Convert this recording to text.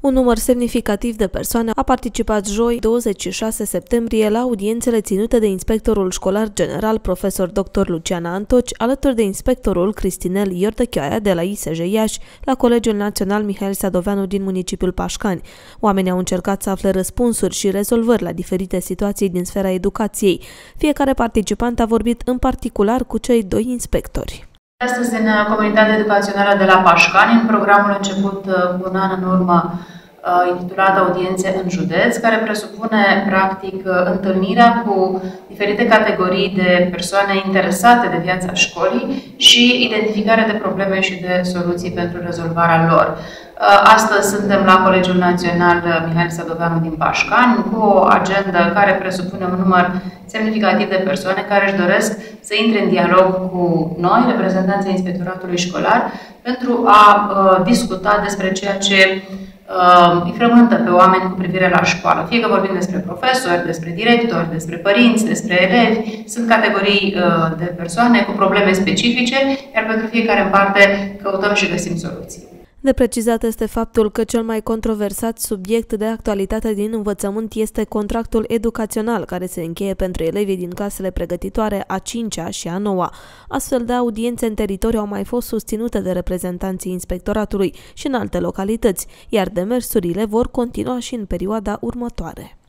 Un număr semnificativ de persoane a participat joi, 26 septembrie, la audiențele ținute de inspectorul școlar general, profesor dr. Luciana Antoci, alături de inspectorul Cristinel Iordăchioaia de la ISJ Iași, la Colegiul Național Mihail Sadoveanu din municipiul Pașcani. Oamenii au încercat să afle răspunsuri și rezolvări la diferite situații din sfera educației. Fiecare participant a vorbit în particular cu cei doi inspectori. Astăzi, în comunitatea educațională de la Pașcani, în programul început cu un an în urmă, intitulat Audiențe în județ, care presupune, practic, întâlnirea cu diferite categorii de persoane interesate de viața școlii și identificarea de probleme și de soluții pentru rezolvarea lor. Astăzi suntem la Colegiul Național Mihail Sadoveanu din Pașcani, cu o agendă care presupune un număr semnificativ de persoane care își doresc să intre în dialog cu noi, reprezentanții Inspectoratului Școlar, pentru a discuta despre ceea ce îi frământă pe oameni cu privire la școală. Fie că vorbim despre profesori, despre directori, despre părinți, despre elevi, sunt categorii de persoane cu probleme specifice, iar pentru fiecare în parte căutăm și găsim soluții. De precizat este faptul că cel mai controversat subiect de actualitate din învățământ este contractul educațional, care se încheie pentru elevii din clasele pregătitoare a 5-a și a 9-a. Astfel de audiențe în teritoriu au mai fost susținute de reprezentanții inspectoratului și în alte localități, iar demersurile vor continua și în perioada următoare.